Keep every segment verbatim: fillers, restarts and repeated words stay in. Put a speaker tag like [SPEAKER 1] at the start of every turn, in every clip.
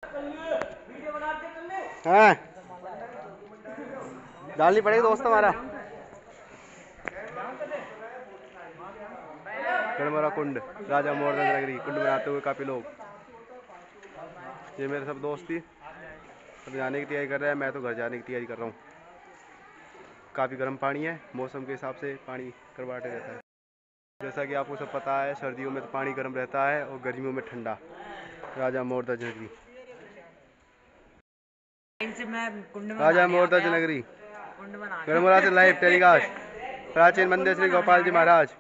[SPEAKER 1] हाँ डालनी पड़ेगी दोस्त हमारा। गड़मरा कुंड, राजा मोरदन नगरी, कुंड में आते हुए काफ़ी लोग। ये मेरे सब दोस्त थी, सब जाने की तैयारी कर रहे हैं। मैं तो घर जाने की तैयारी कर रहा हूँ। काफ़ी गर्म पानी है, मौसम के हिसाब से पानी करवाटे रहता है। जैसा कि आपको सब पता है, सर्दियों में तो पानी गर्म रहता है और गर्मियों में ठंडा। राजा मोरदन नगरी, राजा मोरदन नगरी, गड़मरा से लाइव टेलीकास्ट, प्राचीन मंदिर श्री गोपाल जी महाराज।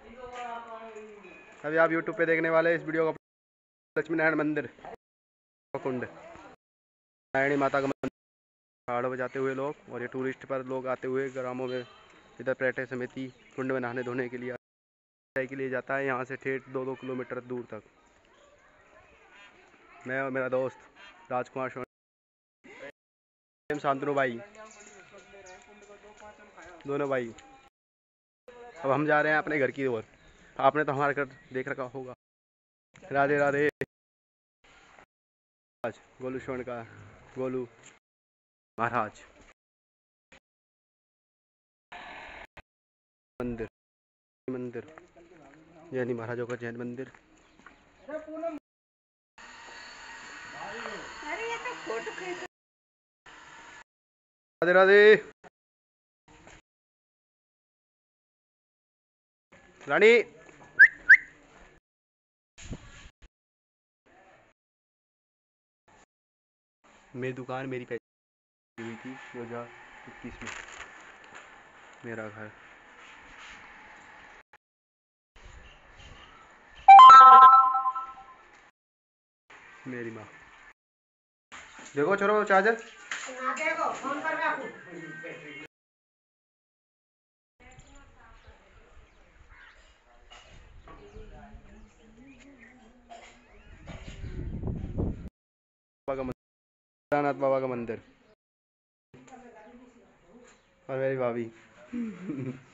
[SPEAKER 1] अभी आप यूट्यूब पे देखने वाले इस वीडियो का लक्ष्मी नारायण मंदिर कुंड, नारायणी माता का मंदिर, पहाड़ों पर जाते हुए लोग। और ये टूरिस्ट पर लोग आते हुए ग्रामों में इधर पर्यटक समिति कुंड में नहाने धोने के लिए के लिए जाता है। यहाँ से ठेठ दो दो किलोमीटर दूर तक। मैं और मेरा दोस्त राजकुमार सोनी, शांतनु भाई, दोनों भाई। अब हम जा रहे हैं अपने घर की ओर। आपने तो हमारा घर देख रखा होगा। राधे राधे। गोलू स्वर्ण का गोलू महाराज मंदिर, मंदिर जैनी महाराजों का जैन मंदिर। राधे राधे। रानी मेरी दुकान मेरी पहचान हुई थी दो हजार इक्कीस में। मेरा घर मेरी माँ। देखो छोरो चार्जर देखो फोन कर बाबा का मंदिर, नाथ बाबा का मंदिर और मेरी भाभी।